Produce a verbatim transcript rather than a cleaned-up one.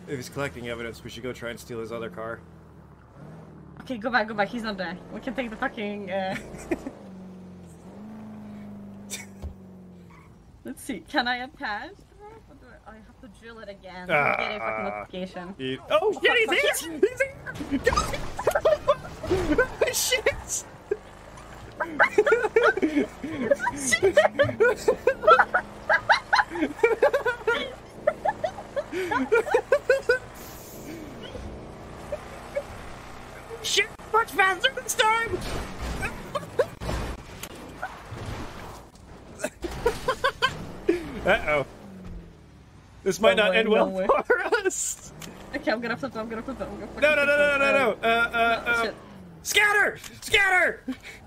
If he's collecting evidence, we should go try and steal his other car. Okay, go back, go back. He's not there. We can take the fucking. Uh... Let's see. Can I attach? Or do I... I have to drill it again. Uh, get a fucking notification. He... Oh, oh shit! He's here! He's here! Shit! Shit! Much faster this time! Uh-oh. This might no not way, end well no for us! Okay, I'm gonna flip them, I'm gonna flip them. I'm gonna no, no, no, no, no, no, no! Uh, uh, uh... Shit. Scatter! Scatter!